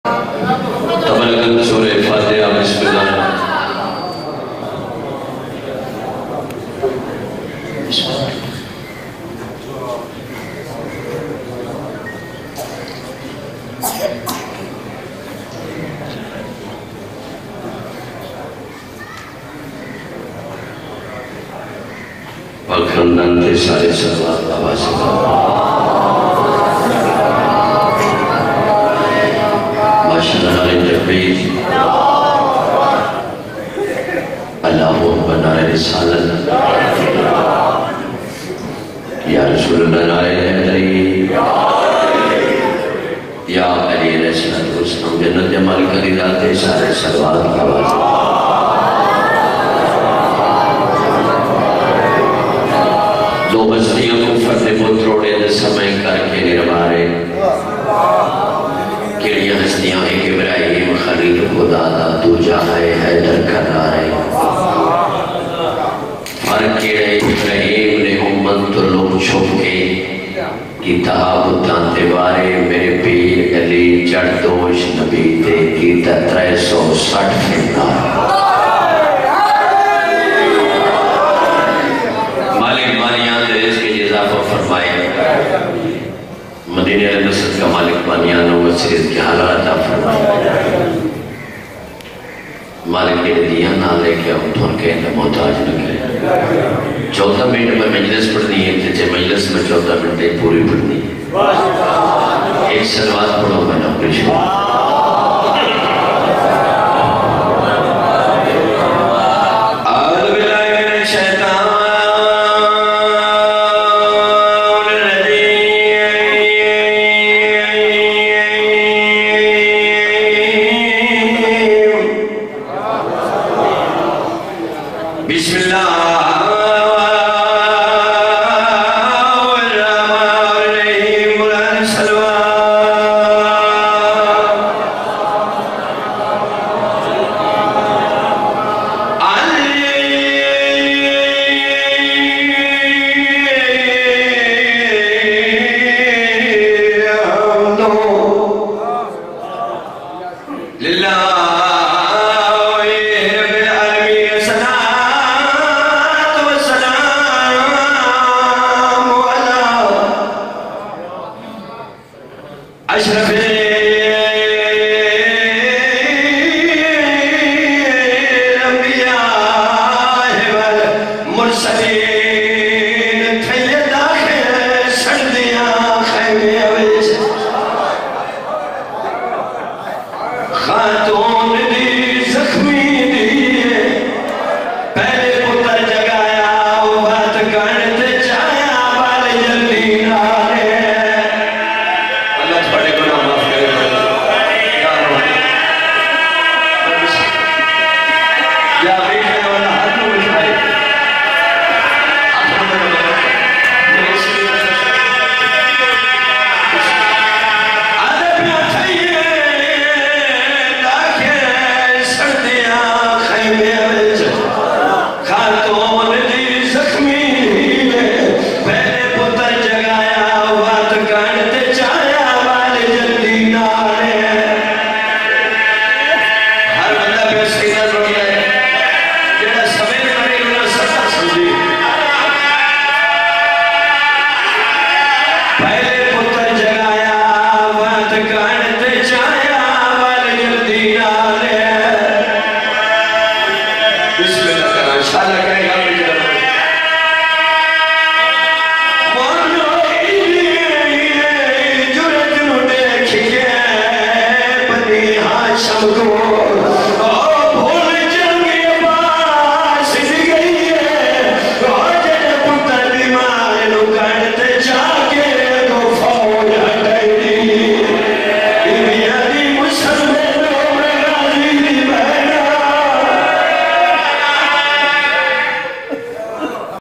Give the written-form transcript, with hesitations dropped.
تبلغ سورہ فاتحہ بسم اللہ خاندان کے سارے سلوات آواز ماشاءاللہ علیہ تکبیر اللہ بنا رسالت یا رسول اللہ نعرہ حیدری یا علی علیہ السلام جنت جمال کری ذات سارے سلوات آواز دو بستیوں کو فتح پتروڑے دے سمیں کر کے نرمارے کیڑیاں ہستیاں ایک ابراہیم خلیل خدا دا تو جاہے حیدر کرارے فرق کیڑے ابراہیم نے امت تو لوگ چھپ کے کتاب تانتے بارے میرے پیر علی جڑدوش نبی تے کیتا 360 فنار مدینہ نصرت کا مالک بانیان و وسیعت کی حالات آپ فرمائے مالک کے دیا نہ لے کے ہم دھون کے اندر محتاج نہ کریں 14 منٹ میں مجلس پڑھنی ہے تجھے مجلس میں 14 منٹ ایک پوری پڑھنی ہے ایک سلوات پڑھو میں نہ اپنی شکر تو